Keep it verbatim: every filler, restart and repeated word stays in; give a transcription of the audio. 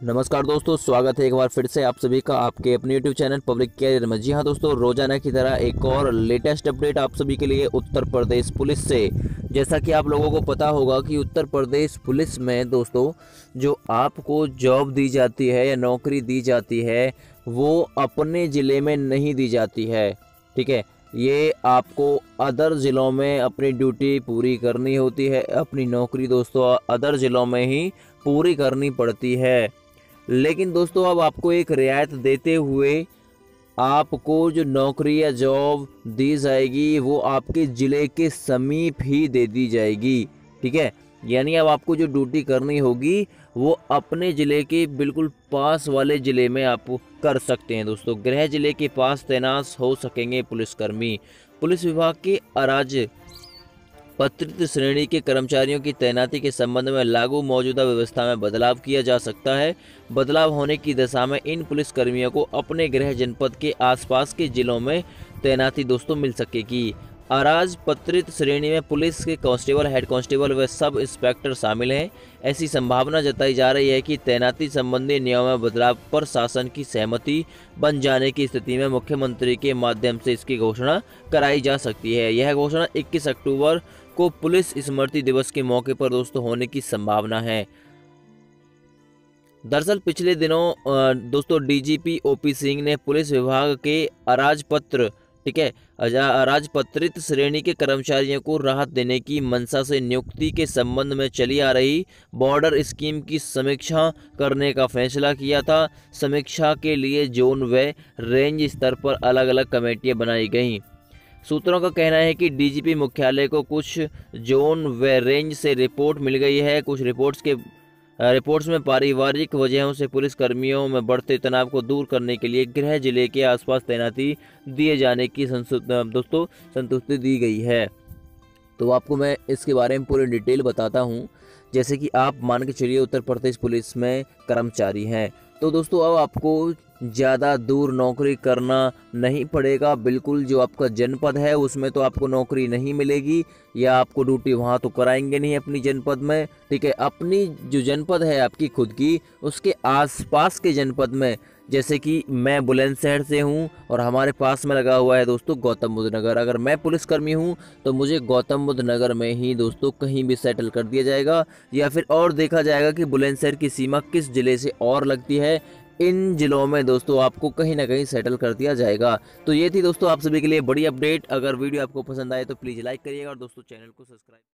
नमस्कार दोस्तों, स्वागत है एक बार फिर से आप सभी का आपके अपने यूट्यूब चैनल पब्लिक कैरियर में। जी हाँ दोस्तों, रोजाना की तरह एक और लेटेस्ट अपडेट आप सभी के लिए उत्तर प्रदेश पुलिस से। जैसा कि आप लोगों को पता होगा कि उत्तर प्रदेश पुलिस में दोस्तों जो आपको जॉब दी जाती है या नौकरी दी जाती है वो अपने ज़िले में नहीं दी जाती है। ठीक है, ये आपको अदर ज़िलों में अपनी ड्यूटी पूरी करनी होती है। अपनी नौकरी दोस्तों अदर ज़िलों में ही पूरी करनी पड़ती है। लेकिन दोस्तों अब आपको एक रियायत देते हुए आपको जो नौकरी या जॉब दी जाएगी वो आपके ज़िले के समीप ही दे दी जाएगी। ठीक है, यानी अब आपको जो ड्यूटी करनी होगी वो अपने ज़िले के बिल्कुल पास वाले ज़िले में आप कर सकते हैं। दोस्तों गृह ज़िले के पास तैनात हो सकेंगे पुलिसकर्मी। पुलिस विभाग के अराज पत्रित श्रेणी के कर्मचारियों की तैनाती के संबंध में लागू मौजूदा व्यवस्था में बदलाव किया जा सकता है। बदलाव होने की दशा में इन पुलिसकर्मियों को अपने गृह जनपद के आसपास के जिलों में तैनाती दोस्तों मिल सकेगी। अराजपत्रित श्रेणी में पुलिस के कांस्टेबल, हेड कांस्टेबल व सब इंस्पेक्टर शामिल हैं। ऐसी संभावना जताई जा रही है कि तैनाती संबंधी नियमों में बदलाव पर शासन की सहमति बन जाने की स्थिति में मुख्यमंत्री के माध्यम से इसकी घोषणा कराई जा सकती है। यह घोषणा इक्कीस अक्टूबर को पुलिस स्मृति दिवस के मौके पर दोस्तों होने की संभावना है। दरअसल पिछले दिनों दोस्तों डीजीपी ओपी सिंह ने पुलिस विभाग के अराजपत्र ठीक है अराजपत्रित श्रेणी के कर्मचारियों को राहत देने की मंशा से नियुक्ति के संबंध में चली आ रही बॉर्डर स्कीम की समीक्षा करने का फैसला किया था। समीक्षा के लिए जोन व रेंज स्तर पर अलग अलग कमेटियां बनाई गईं। सूत्रों का कहना है कि डीजीपी मुख्यालय को कुछ जोन व रेंज से रिपोर्ट मिल गई है। कुछ रिपोर्ट्स के रिपोर्ट्स में पारिवारिक वजहों से पुलिस कर्मियों में बढ़ते तनाव को दूर करने के लिए गृह जिले के आसपास तैनाती दिए जाने की दोस्तों संतुष्टि दी गई है। तो आपको मैं इसके बारे में पूरी डिटेल बताता हूं। जैसे कि आप मान के चलिए उत्तर प्रदेश पुलिस में कर्मचारी हैं, तो दोस्तों अब आपको ज़्यादा दूर नौकरी करना नहीं पड़ेगा। बिल्कुल जो आपका जनपद है उसमें तो आपको नौकरी नहीं मिलेगी या आपको ड्यूटी वहाँ तो कराएंगे नहीं अपनी जनपद में। ठीक है, अपनी जो जनपद है आपकी खुद की, उसके आसपास के जनपद में, जैसे कि मैं बुलंदशहर से हूँ और हमारे पास में लगा हुआ है दोस्तों गौतम बुद्ध नगर। अगर मैं पुलिसकर्मी हूँ तो मुझे गौतम बुद्ध नगर में ही दोस्तों कहीं भी सेटल कर दिया जाएगा, या फिर और देखा जाएगा कि बुलंदशहर की सीमा किस ज़िले से और लगती है। इन जिलों में दोस्तों आपको कहीं ना कहीं सेटल कर दिया जाएगा। तो ये थी दोस्तों आप सभी के लिए बड़ी अपडेट। अगर वीडियो आपको पसंद आए तो प्लीज़ लाइक करिएगा और दोस्तों चैनल को सब्सक्राइब